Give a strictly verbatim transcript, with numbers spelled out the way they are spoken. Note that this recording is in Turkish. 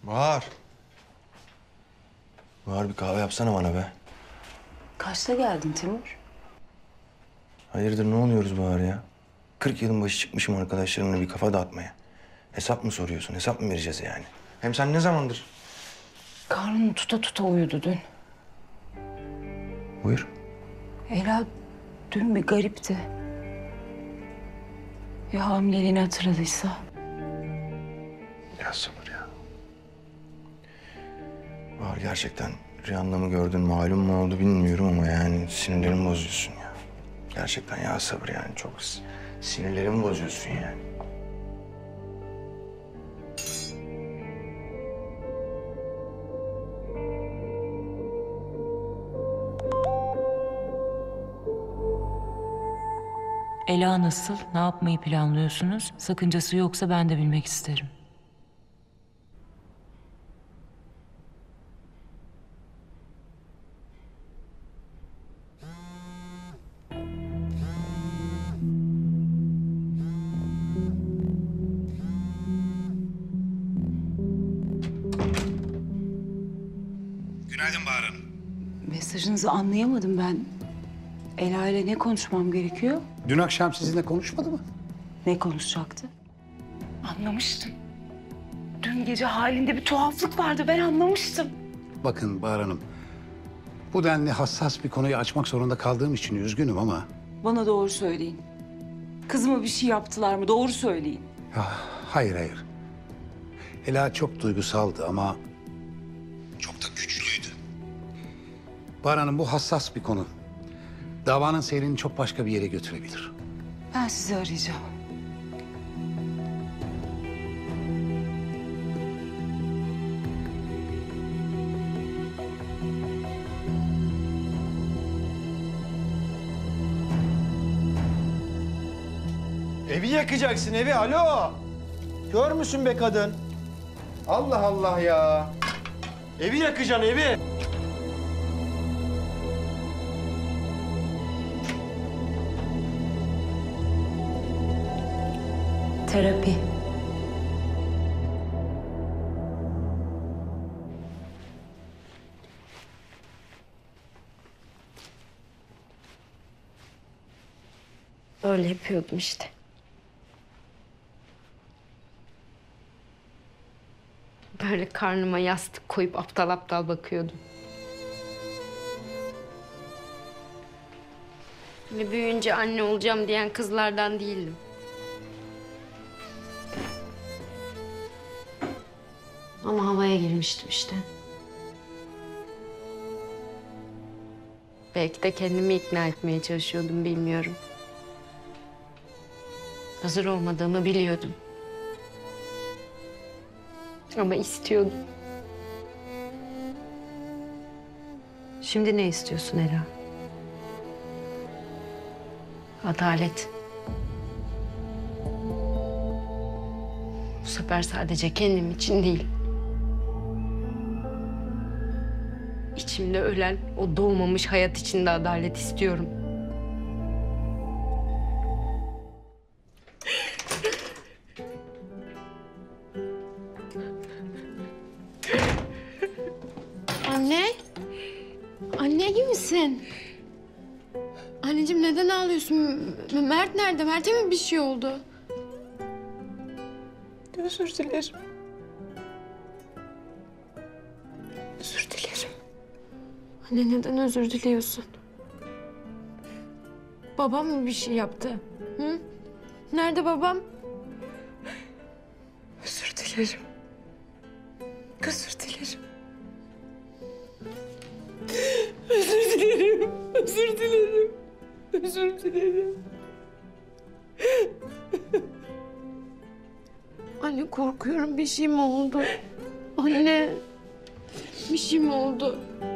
Bahar. Bahar bir kahve yapsana bana be. Kaçta geldin Timur? Hayırdır ne oluyoruz Bahar ya? Kırk yılın başı çıkmışım arkadaşlarımla bir kafa dağıtmaya. Hesap mı soruyorsun? Hesap mı vereceğiz yani? Hem sen ne zamandır? Karnını tuta tuta uyudu dün. Buyur. Ela dün bir garipti. Ya hamileliğini hatırladıysa? Ya sabır ya. Bahar gerçekten rüyanda mı gördün, malum mu oldu bilmiyorum ama yani sinirlerimi bozuyorsun ya. Gerçekten ya sabır yani çok sinirlerimi bozuyorsun yani. Ela nasıl? Ne yapmayı planlıyorsunuz? Sakıncası yoksa ben de bilmek isterim. Günaydın Bahar Hanım. Mesajınızı anlayamadım ben. Ela ile ne konuşmam gerekiyor? Dün akşam sizinle konuşmadı mı? Ne konuşacaktı? Anlamıştım. Dün gece halinde bir tuhaflık vardı, ben anlamıştım. Bakın Bahar Hanım, bu denli hassas bir konuyu açmak zorunda kaldığım için üzgünüm ama... Bana doğru söyleyin. Kızıma bir şey yaptılar mı? Doğru söyleyin. Ya, hayır hayır. Ela çok duygusaldı ama çok da güçlüydü. Bahar Hanım bu hassas bir konu. Davanın seyrini çok başka bir yere götürebilir. Ben sizi arayacağım. Evi yakacaksın evi, alo. Kör müsün be kadın? Allah Allah ya. Evi yakacaksın evi. Terapi. Öyle yapıyordum işte. Böyle karnıma yastık koyup aptal aptal bakıyordum. Ve büyüyünce anne olacağım diyen kızlardan değildim. Ama havaya girmiştim işte. Belki de kendimi ikna etmeye çalışıyordum, bilmiyorum. Hazır olmadığımı biliyordum. Ama istiyordum. Şimdi ne istiyorsun Ela? Adalet. Bu sefer sadece kendim için değil. İçimde ölen o doğmamış hayat için de adalet istiyorum. Anne. Anne iyi misin? Anneciğim neden ağlıyorsun? M- Mert nerede? Mert'e mi bir şey oldu? Özür dilerim. Özür dilerim. Anne neden özür diliyorsun? Babam mı bir şey yaptı? Hı? Nerede babam? Özür dilerim. Özür dilerim. Özür dilerim. Özür dilerim. Özür dilerim. Anne korkuyorum, bir şey mi oldu? Anne bir şey mi oldu?